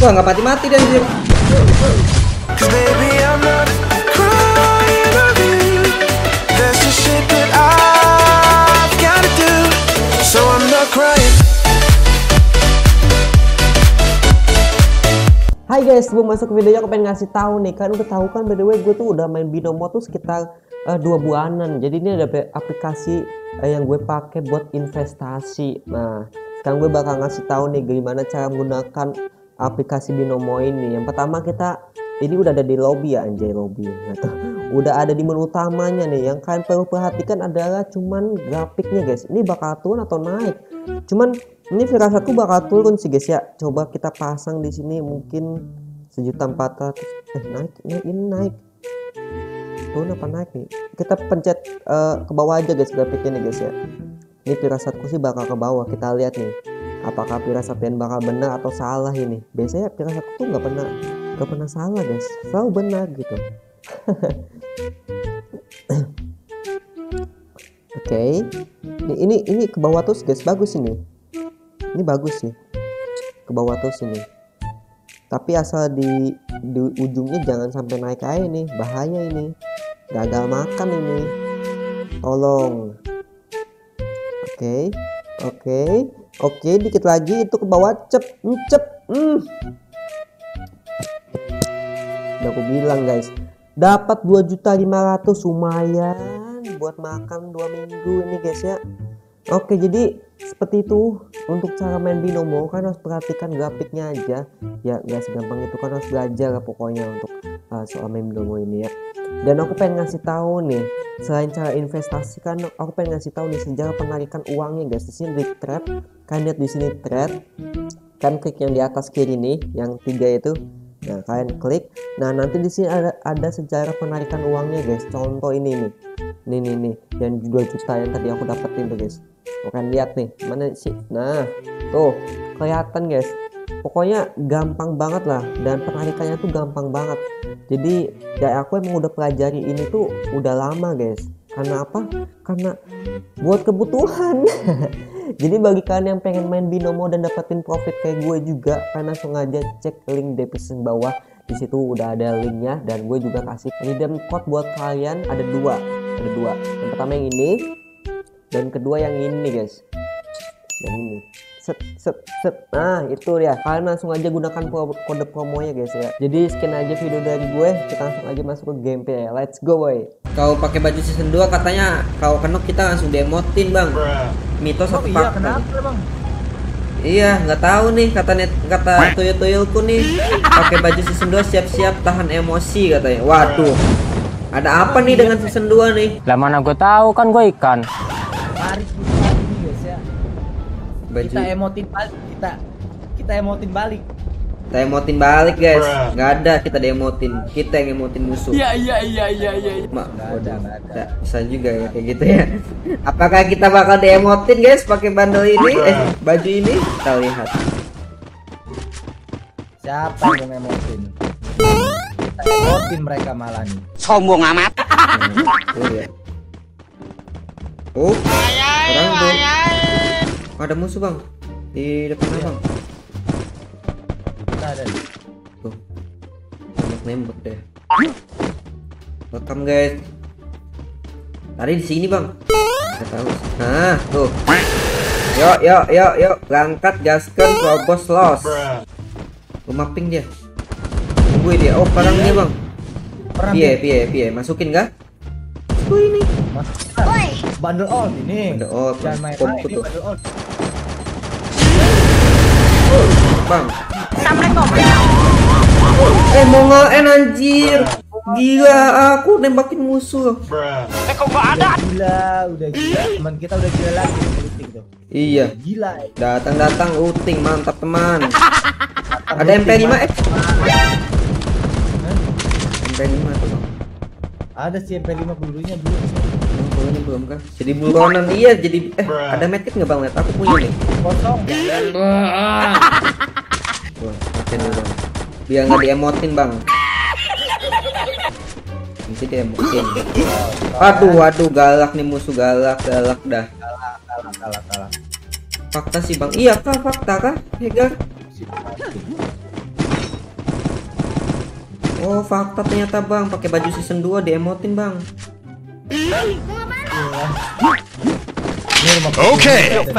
Wah, nggak mati-mati dan anjir. Hai guys, sebelum masuk ke videonya aku pengen ngasih tahu nih, kan udah tahu kan by the way gue tuh udah main Binomo tuh sekitar 2 bulanan. Jadi ini ada aplikasi yang gue pakai buat investasi. Nah, sekarang gue bakal ngasih tahu nih gimana cara menggunakan aplikasi Binomo ini. Yang pertama ini udah ada di lobby ya, anjay lobby. Udah ada di menu utamanya nih. Yang kalian perlu perhatikan adalah cuman grafiknya guys. Ini bakal turun atau naik. Cuman ini firasatku bakal turun sih guys ya. Coba kita pasang di sini mungkin 1.400.000. Naik, ini naik. Turun apa naik nih? Kita pencet ke bawah aja guys grafiknya nih guys ya. Ini firasatku sih bakal ke bawah. Kita lihat nih. Apakah firasat yang bakal benar atau salah ini? Biasanya firasatku tuh nggak pernah salah guys. Selalu benar gitu. Oke. Ini ke bawah terus guys, bagus ini. Ini bagus sih. Ke bawah terus ini. Tapi asal di ujungnya jangan sampai naik aja nih, bahaya ini. Gagal makan ini. Tolong. Oke, dikit lagi itu ke bawah, cep. Udah aku bilang guys, dapat 2.500.000 lumayan buat makan 2 minggu ini guys ya. Oke, jadi seperti itu untuk cara main Binomo. Kan harus perhatikan grafiknya aja ya, gak segampang itu, kan harus belajar lah pokoknya untuk soal main Binomo ini ya. Dan aku pengen ngasih tahu nih, selain cara investasi kan aku pengen ngasih tahu nih sejarah penarikan uangnya guys. Di sini di trade, kalian lihat di sini trade, kan klik yang di atas kiri nih, yang 3 itu. Nah, kalian klik. Nah, nanti di sini ada sejarah penarikan uangnya guys. Contoh ini nih. Nih, yang 2 juta yang tadi aku dapetin tuh guys. Kalian lihat nih, mana sih? Nah, tuh kelihatan guys. Pokoknya gampang banget lah, dan penarikannya tuh gampang banget. Jadi ya aku emang udah pelajari ini tuh udah lama guys. Karena apa? Karena buat kebutuhan. Jadi bagi kalian yang pengen main Binomo dan dapetin profit kayak gue juga, kalian langsung aja cek link deskripsi bawah. Di situ udah ada linknya, dan gue juga kasih redeem code buat kalian. Ada dua. Yang pertama yang ini, dan kedua yang ini guys. Yang ini. Set. Nah, itu ya. Kalian langsung aja gunakan kode promonya guys ya. Jadi sekian aja video dari gue. Kita langsung aja masuk ke gameplay. Let's go boy. Kalau pakai baju season 2 katanya kalau kenok kita langsung demotin, Bang. Mitos atau fakta? Iya, kenapa, Bang? Iya, nggak tahu nih, kata tuyul-tuyulku nih, pakai baju season 2 siap-siap tahan emosi katanya. Waduh. Ada apa nih dengan season 2 nih? Lah mana gue tahu, kan gue ikan. Mari ini guys ya. Baju. Kita emotin balik, kita emotin balik. Kita emotin balik guys. Nggak ada kita demotin. Kita yang emotin musuh. Iya. Mak, nggak bisa juga ya kayak gitu ya. Apakah kita bakal demotin guys pakai bandel ini? Baju ini? Kita lihat. Siapa yang emotin? Kita emotin mereka malah nih. Sombong amat. Ya. Oh, orang tuh. Ada musuh bang di depan abang. Kita ada nih. Tuh, nembak deh. Rekam guys. Tadi di sini bang. Nggak tahu. Nah, tuh. Yuk, berangkat gaskan robos los. Gue mapping dia. Tungguin dia. Oh, perangnya bang. Piye, masukin nggak? Tuh ini. Bundle all ini. Bundle all. Jangan main ini bundle all. Bang. Mau nge-end anjir. Gila, aku nembakin musuh. Kok nggak ada? Udah gila. Teman kita udah gila lagi uting tuh. Iya. Gila. Datang uting, mantap teman. Ada MP5 MP5 tuh bang. Ada sih MP5 pelurunya belum. Pelurunya belum kan? Jadi buronan iya jadi ada medkit nggak bang? Lihat aku punya nih. Kosong. Wah, pakai dulu bang. Biar nggak diemotin bang. Nanti diemotin. Waduh, galak nih musuh, galak dah. Kalah. Fakta sih bang. Iya kah fakta kah? Hegar. Oh, fakta ternyata bang, pakai baju season 2 diemotin bang. Okay.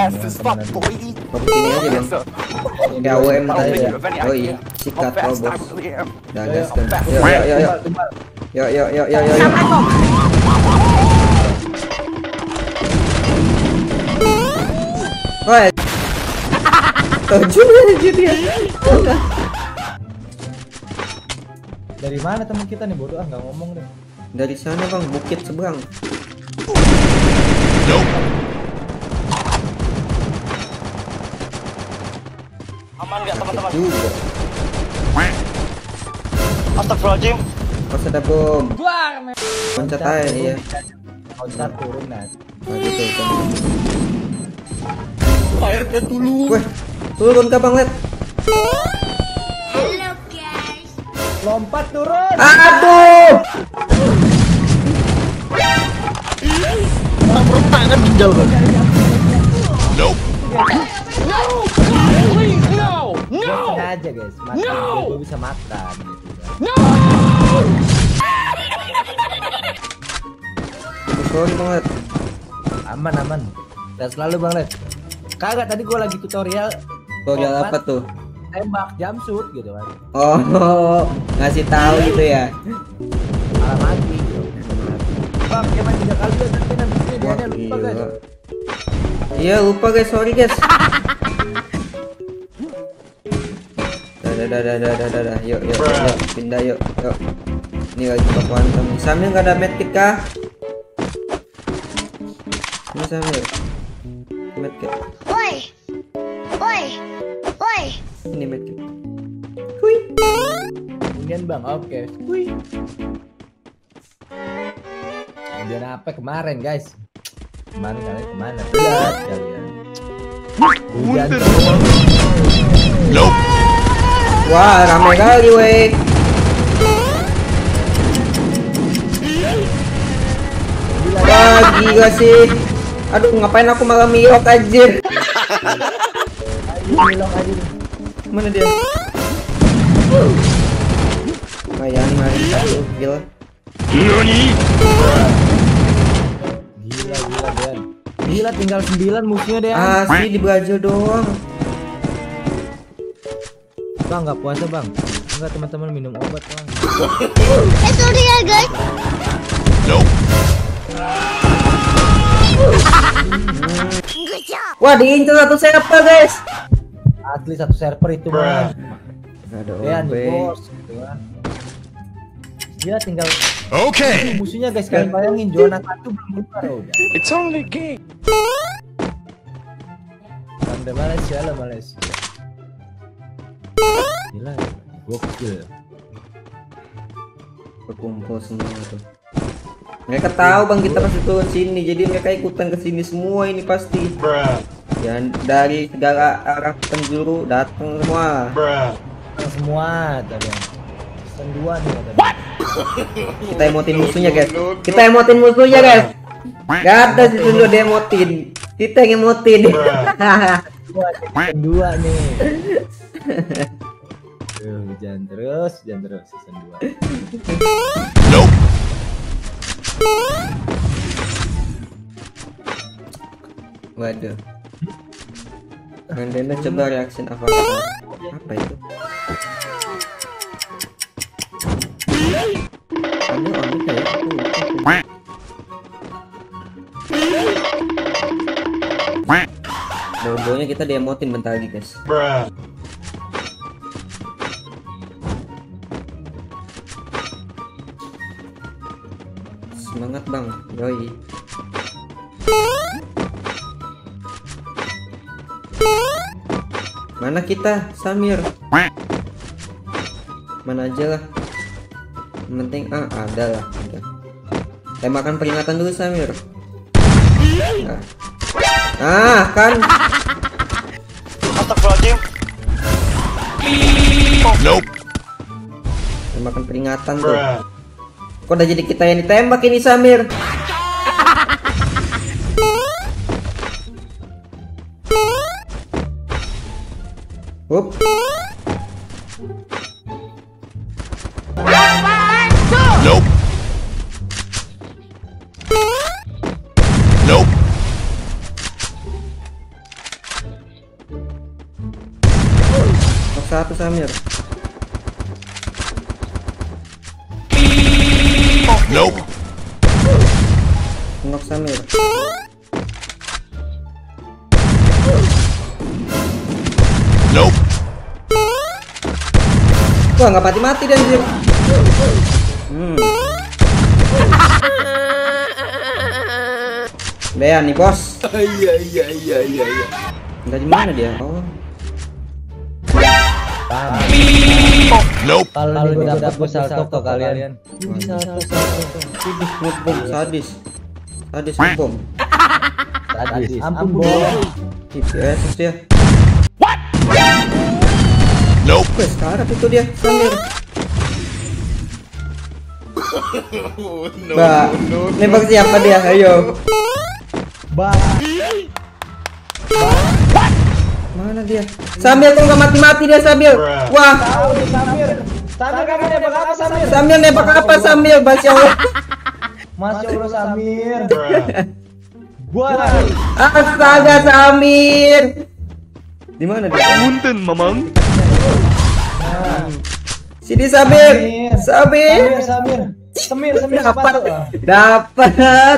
Ini aja bang. KWM tadi ya. Oh iya, sikat bos. Udah gaskan. Yuk. Woi. Tujuh dia. Dari mana teman kita nih bodoh nggak ngomong deh. Dari sana bang, bukit seberang. Aman nggak teman-teman? Juga. Astagfirullahaladzim. Pas ada bom. Loncat aja iya. Loncat turun nah. Nah, gitu, airnya dulu. Weh, turun ke bang Led. Halo guys. Lompat turun. Aduh. Sengaja guys, gue bisa makan gitu. Sorry bang Led. Aman. Dan selalu Bang Led. Kagak tadi gue lagi tutorial. Tutorial apa tuh? Tembak jumpsuit gitu kan. Oh, ngasih tahu gitu ya. Malah mati gitu. Bang, cuma 3 kali aja nanti dia lupa guys. Iya lupa guys, sorry guys. Dah. Yuk, pindah yuk. Ini lagi baku hantam. Sambil nggak ada medkit kah? Ini Sambil. Medkit. Woi. Ini medkit. Hui. Kemudian Bang, oke. Wih. Kemudian apa kemarin guys? Kemarin kalian kemana? Lihat kalian. Hujan. Nope. Wah, ramai kali weh. Wah, gila sih. Aduh, ngapain aku malah milok anjir. Milok aja. Mana dia? Kayak mari satu gila. Gila Dan. Gila tinggal 9 musuhnya deh. Asli di Brazil doang. Bang nggak puasa Bang. Enggak teman-teman minum obat Bang. Sorry ya guys. Nope. Wah, diincar satu server guys. Asli satu server itu Bang. Ada Ya OB. nih bos gitu kan. Dia tinggal Okay. musuhnya guys, kalian bayangin zona 1 belum keluar udah. It's only game. Sampai Malaysia lah Malaysia. Gila, gokil. Berkumpul semua tuh. Mereka tahu bang kita pasti turun sini, jadi mereka ikutan ke sini semua ini pasti. Dan dari segala arah penjuru datang semua. Semua tadi. Season 2 nih tadi. Kita emotin musuhnya guys. Kita emotin musuhnya guys. Gak ada season 2 dia emotin. Kita yang emotin. Season 2 nih. Jangan terus season 2. Nope. Waduh. Mandena coba reaction apa itu? Ini kayak Bodohnya kita demotin bentar lagi guys. Semangat bang, yoi. Mana kita, Samir? Mana aja lah. Yang penting ada lah. Udah. Tembakan peringatan dulu Samir. Kan. Astagfirullahaladzim. Nope. Tembakan peringatan tuh. Kok udah jadi kita yang ditembak ini Samir? Up. satu Samir. Nope. Knock Samir. Nope. Wah, nggak mati-mati dia anjir. Dean nih bos. Iya. Enggak di mana dia? Oh. Nope. Kalau gue dapat gue salto ke kalian. Ngebom sadis. Sadis ngebom. Sadis. Ampun bos. TPS dia. Nope. Wes, sekarang itu dia Samir. Mbak, nembak siapa dia? Ayo. Mana dia? Samir kok nggak mati-mati dia Samir. Wah. Samir kamu nembak apa Samir? Samir nembak apa Samir? Masya Allah. Masya Allah Samir. Gua Astaga Samir. Di mana dia? Punten, Mamang. Sini Samir. Samir. Samir Dapat. Dapat.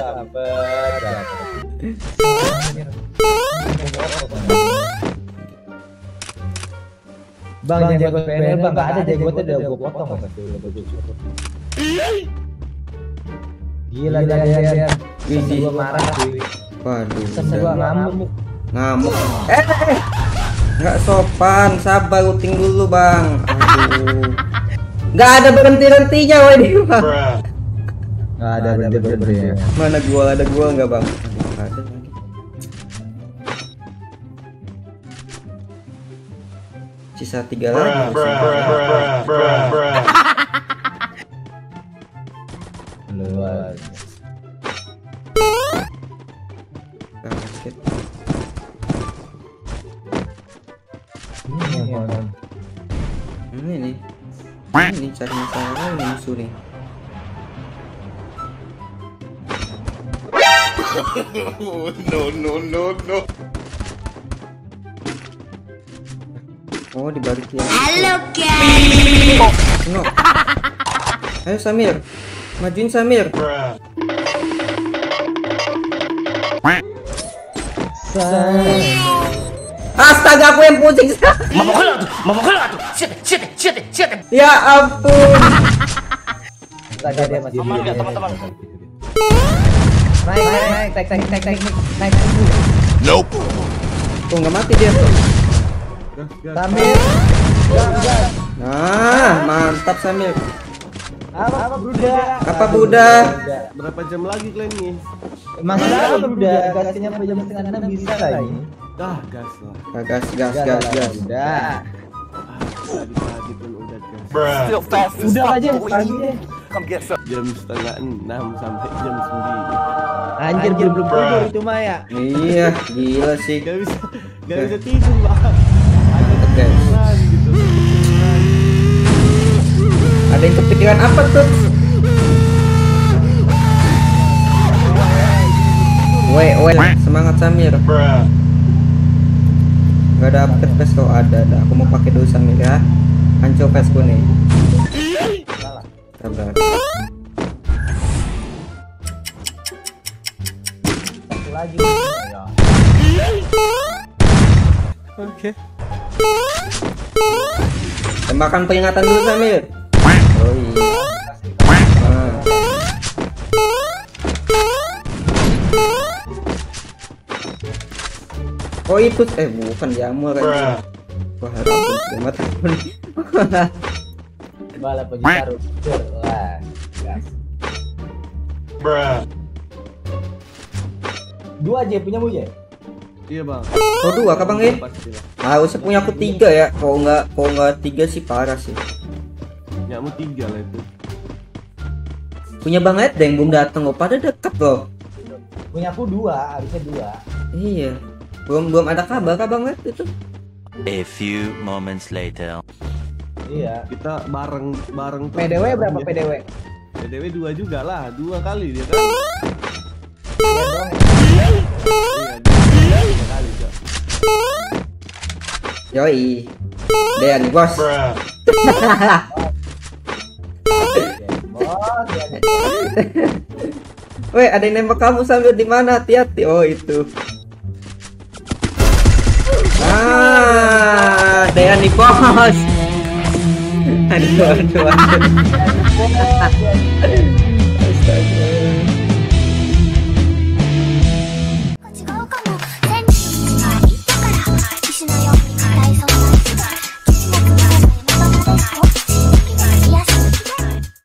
Bang jangan jago PNL bang, nggak ada jago udah gua potong. Gila dia. Widih. Gua marah cuy. Waduh. Gua ngamuk. Ngamuk. Nggak sopan, sabar uting dulu bang. Aduh. Nggak ada berhenti-hentinya woi di bang. Nggak ada berhenti ya. Mana gua ada gua nggak bang? Nggak ada lagi. Sisa 3 lagi. Luar. Kaget. Ini cari masalah ini musuh nih. No. Oh di balik ya. Halo guys. No. Ayo Samir, majuin Samir. Astaga aku yang pusing. Mama tuh. Shit. Ya ampun. Nggak ada dia masih. Aman nggak teman-teman? Naik. Nope. Kok nggak mati dia? Samir. Nah, mantap Samir. Apa Apa Buddha? Berapa jam lagi kalian nih? Masih lama udah gasnya sampai jam setengah 6 bisa lagi. Dah gas lah. Gas. Udah. Tadi pun udah gas. Still fast. Udah aja pagi deh. Come get some. Jam setengah 6 sampai jam 9. Anjir belum tidur itu mah ya. Iya, gila sih. Gak bisa tidur lah. Guys. Gitu. Ada yang kepikiran apa tuh? Weh, semangat Samir. Gak ada upgrade vest kok ada. Aku mau pakai dulu Samir ya. Hancur vestku nih. Sabar. Satu lagi. Oke. Tembakan peringatan dulu Samir. Oh iya. Nah. Oh itu bukan jamur kan. Wah, ampun sudah mati. Balap bagi taruh. Wah. Gas. Dua aja punyamu ya? Iya bang. Oh 2 kah bang ya? Pastilah. Harusnya punya aku 3 ya. Kalau nggak 3 sih parah sih. Nyamu 3 lah itu. Punya Bang Ed yang belum datang loh. Pada deket loh. Punyaku 2, harusnya 2. Iya. Belum ada kabar kah Bang Ed itu? A few moments later. Iya. Kita bareng tuh. PDW berapa PDW? PDW 2 juga lah. 2 kali dia kan. Iya dong. Iya 2 kali Cok. Yoi. Dean nih bos. Weh, ada yang nembak kamu sambil di mana? Hati-hati. Oh, itu. Dean nih bos. Aduh.